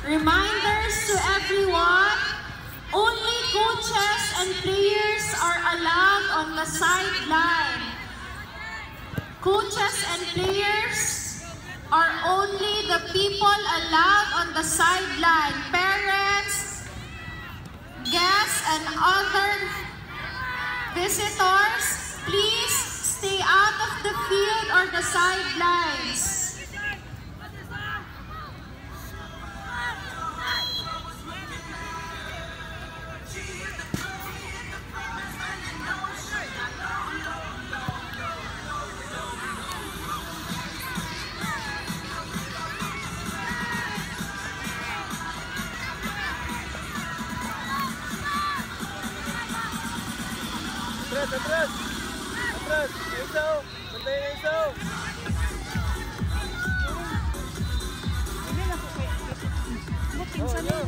Reminders to everyone, only coaches and players are allowed on the sideline. Coaches and players are only the people allowed on the sideline. Parents, guests, and other visitors, please stay out of the field or the sidelines. Atras! Atras! Isaw! Bantayin na isaw! Hindi na po kayo. Buting sa nyo.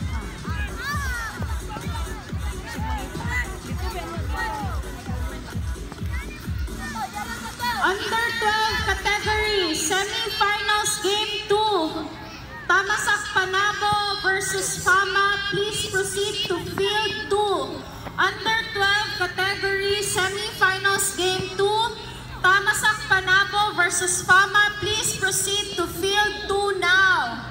Under 12 category, semi-finals game 2. Tamasak Panabo versus Fama. Please proceed to field 2. Under 12 category, semi-finals game 2. Tamasak Panabo versus Fama. Please proceed to field 2 now.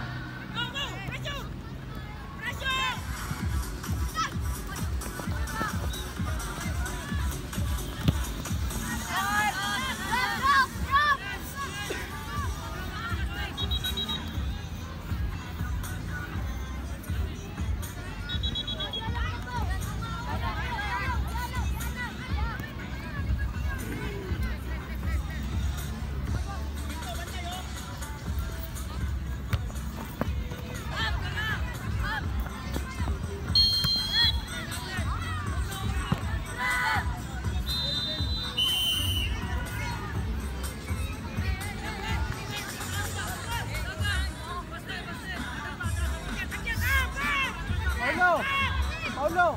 Paulo!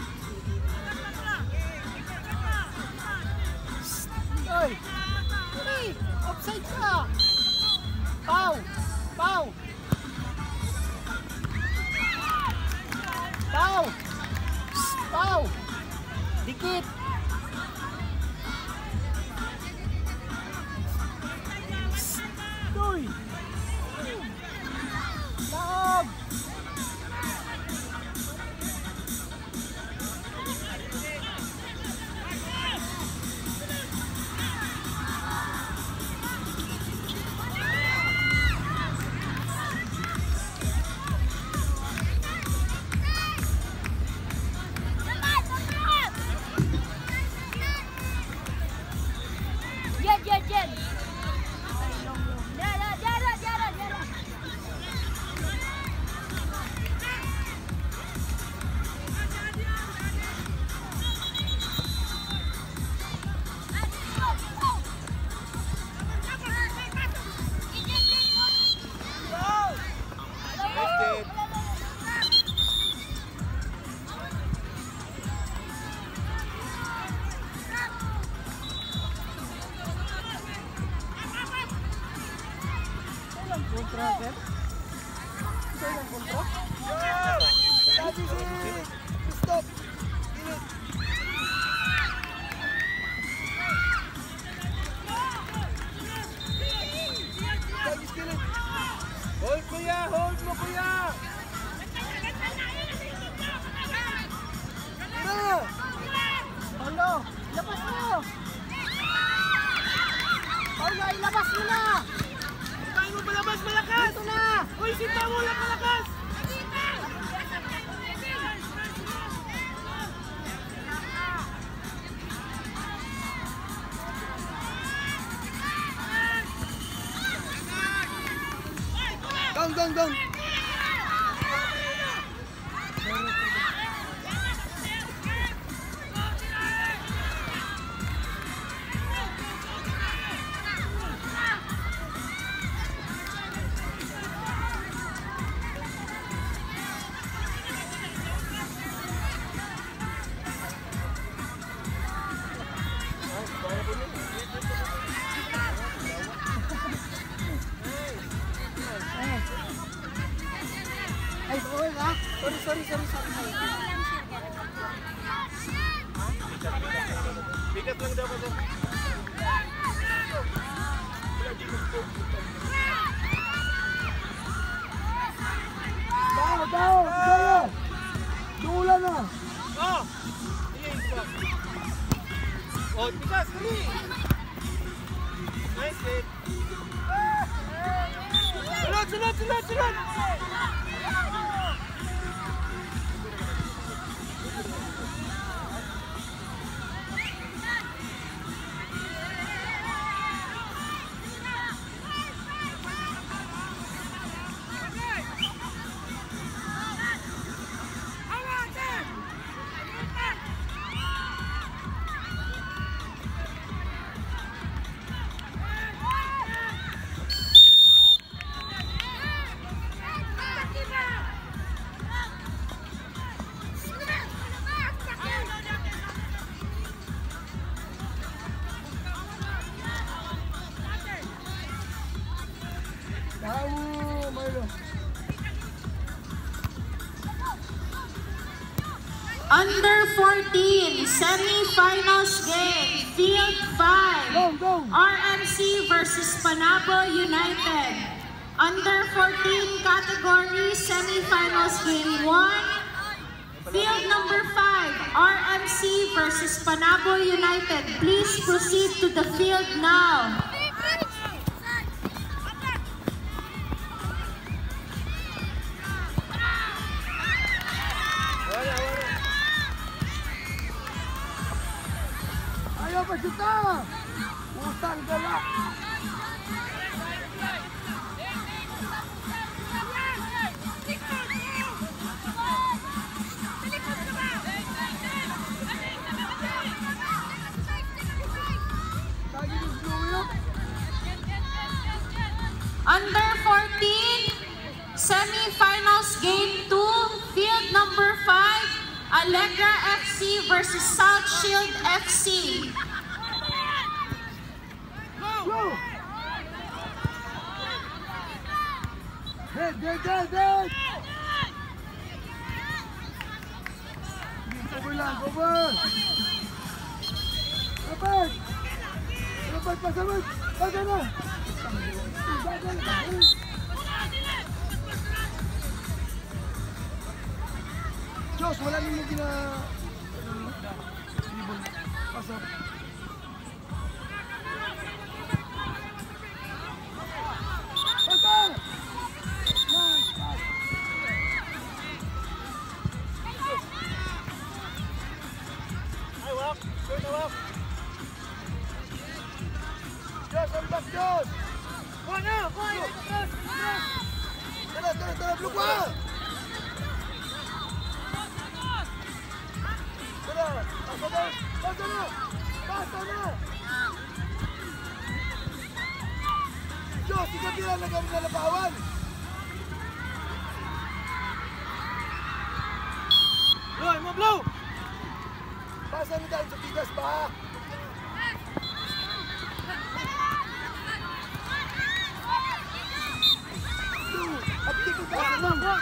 Oy! Hey! Offside ka! Pau! Pau! Pau! Pau! Dikit! Uy! Laog! Kontra, Sir? Ito yung kontra? Sabi si! Stop! Init! Sabi si Kilit! Hold kuya! Hold mo kuya! Tara! Paulo! Labas mo! Paulo! Ilabas mo na! Paano mo malabas malakas? Ito na! Uy, sinta mo lang malakas! Down! Ay, sorry ha? Sorry. Bigat lang daw kasi. Daw! Dula na! Oh! Oh, tigas, dali! Nice hit! Sunod! Under 14, semi-finals game, Field 5, Go! RMC versus Panabo United. Under 14 category, semi-finals game 1, Field number 5, RMC versus Panabo United. Please proceed to the field now. Ayaw pa kita! Utang galak! Under 14, semi-finals game 2, field number 5, Allegra FC versus South Shield FC. Go! Dead! Cover lang, cover! Dapat pasabot! Baga na! Diyos, wala nyo gina... Pasok. Pasok! Ay, walk! Turn na walk! Diyos, ang back, Diyos! Go na! Go! Tara, lupa! Tara, pasa na! Diyos, ikaw tinalagang nalabawan! Blow! Mo blow! Pasa na dahil sa tigas pa! At di ko pasa lang! Go!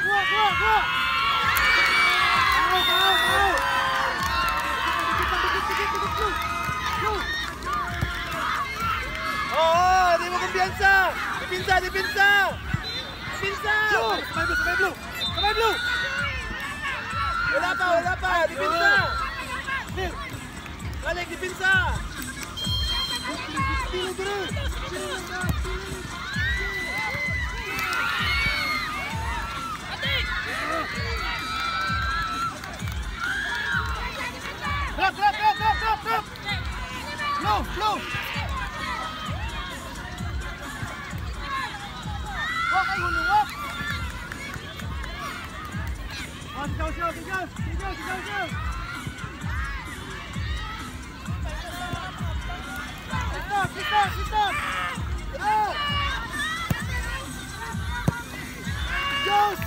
Oh, di mo kumpiyansa! Dipinsa! Sabay blue! Wala pa! Dipinsa! Balik, dipinsa! Drop! Flow! Walk, ay hulong, walk! Tigas! Stop! Diyos!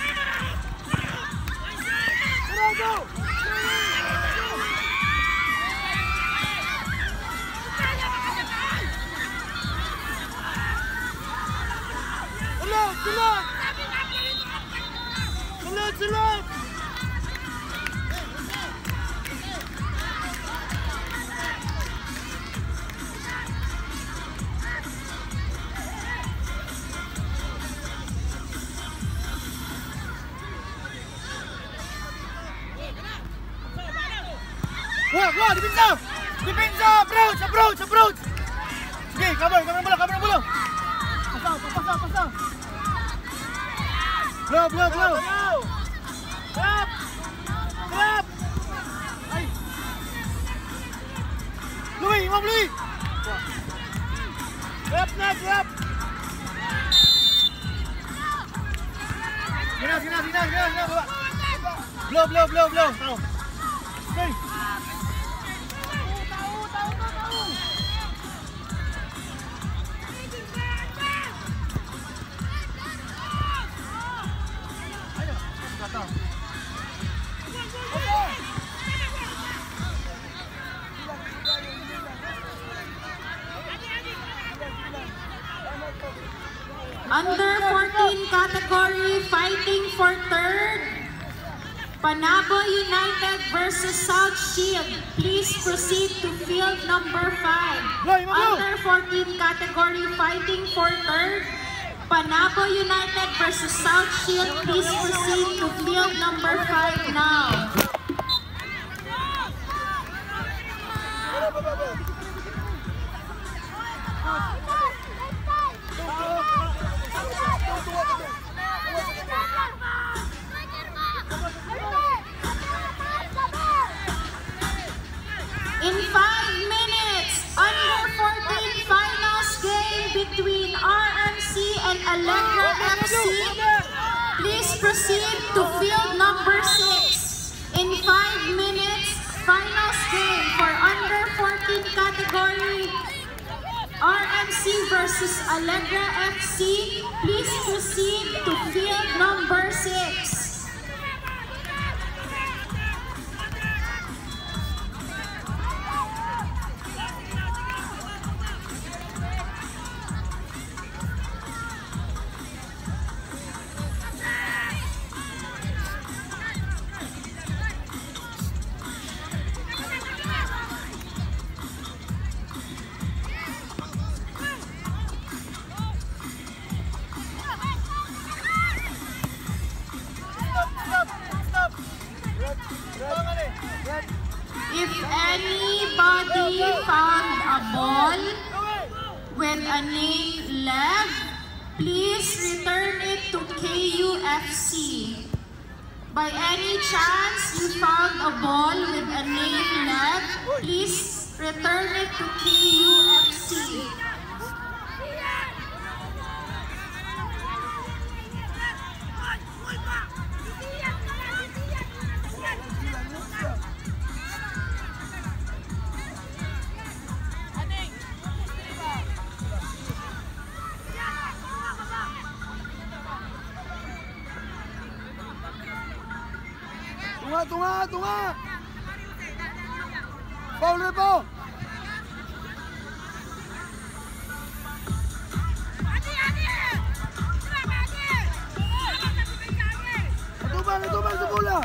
Tara, go! Tulog! Wah, depensa! Depensa! Approach! Sige, cover bola! Pasang! Blow! Grab! Ay! Imam Louis! Grab! Gina, bawa! Blow! Tahu! Stay! Tahu! Ayo, kata. Under 14 category, fighting for third, Panabo United versus South Shield. Please proceed to field number 5. Under 14 category, fighting for third, Panabo United versus South Shield. Please proceed to field number 5 now. In 5 minutes, under 14 finals game between RMC and Allegra FC. Please proceed to field number 6. In 5 minutes, finals game for under 14 category, RMC versus Allegra FC. Please proceed to field number 6. If anybody found a ball with a name Lev, please return it to KUFC. By any chance you found a ball with a name Lev, please return it to KUFC. Tunga! Foul na po! Atubang sa bola!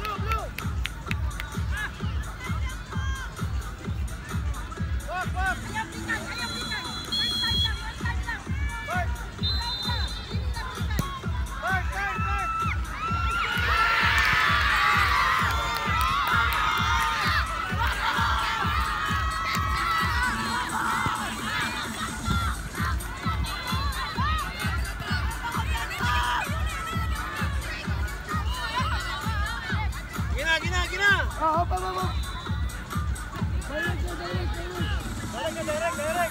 Gina! Hop! Direct!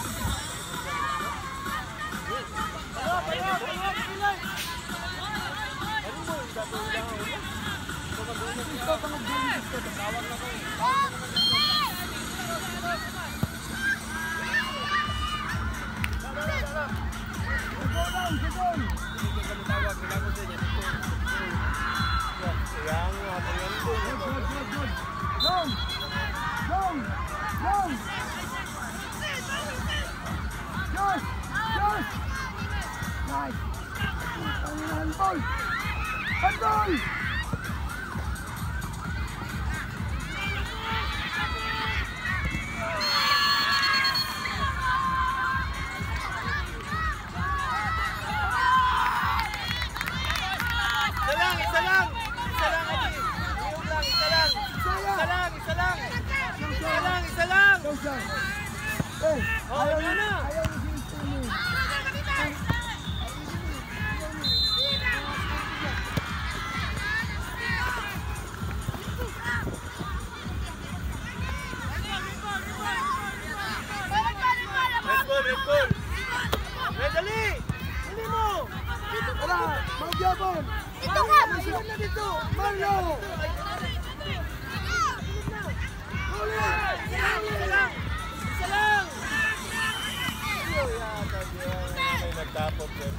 Handball! Isa lang. Bisaya. Isa lang. Isa lang. Ikaw siya. Eh, ayaw yan na. ayaw ni Sinistini. Red ball. Red, dali. Dali mo. Tara, magyabon. Dito ka! Sila na dito. Marlo. Isa lang. May nagtapot yan.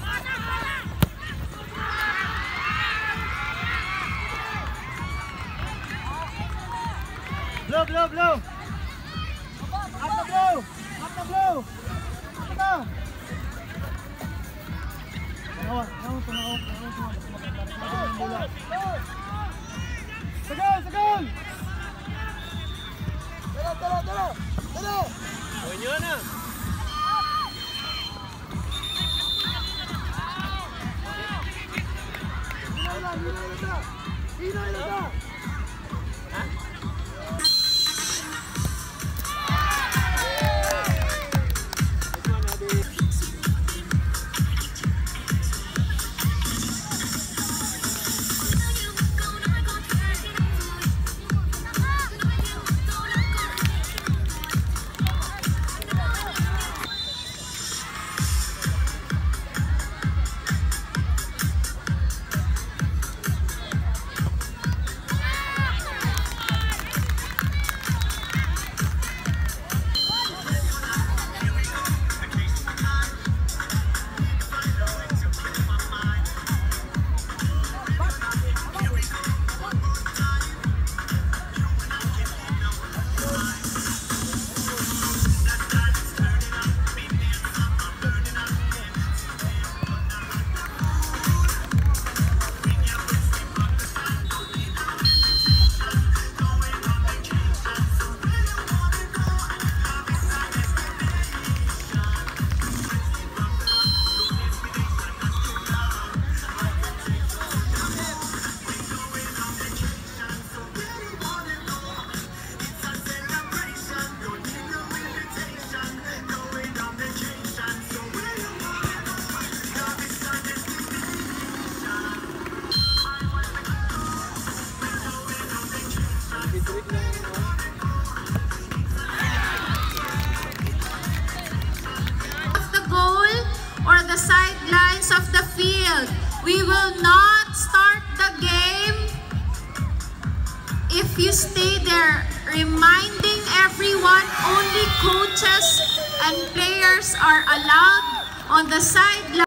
Blow. Up the blow. Ito. Sagal. Tara. Gawin nyo na. Hinay na ta. Sidelines of the field. We will not start the game if you stay there. Reminding everyone, only coaches and players are allowed on the sideline.